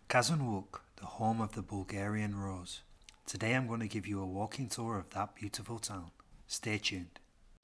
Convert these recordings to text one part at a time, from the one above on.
Kazanlak, the home of the Bulgarian rose. Today I'm going to give you a walking tour of that beautiful town. Stay tuned.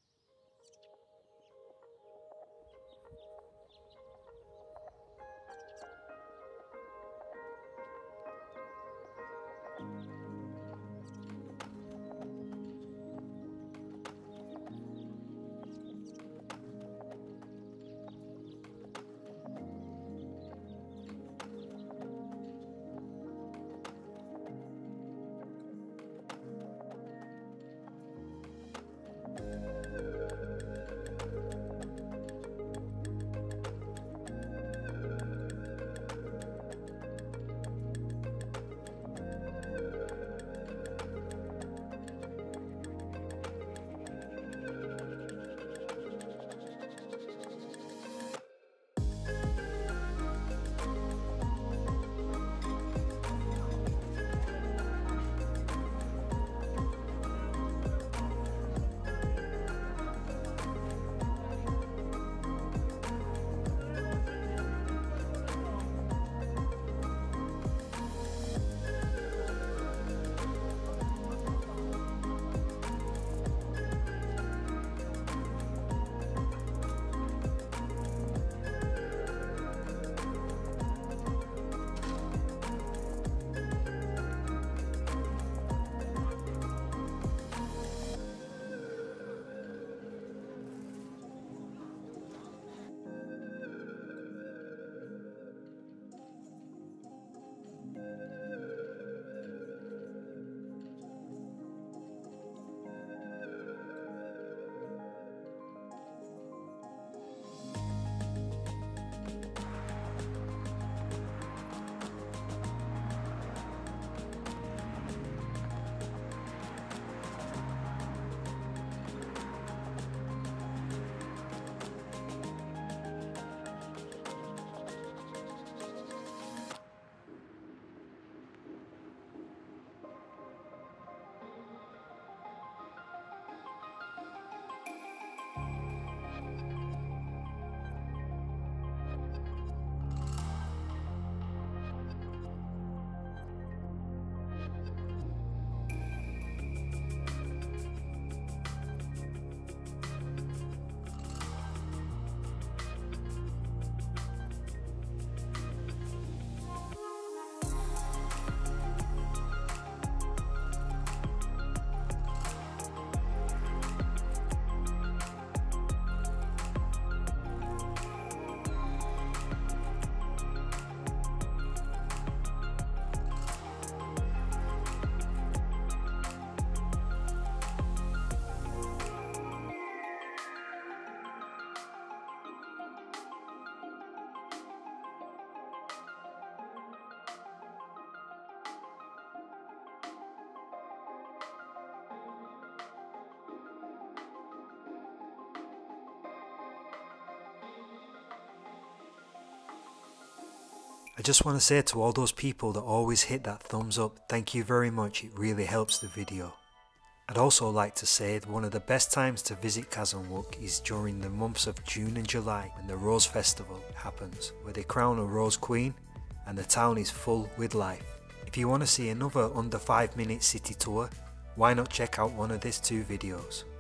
I just want to say to all those people that always hit that thumbs up, thank you very much, it really helps the video. I'd also like to say that one of the best times to visit Kazanlak is during the months of June and July when the Rose Festival happens, where they crown a Rose Queen and the town is full with life. If you want to see another under 5-minute city tour, why not check out one of these two videos.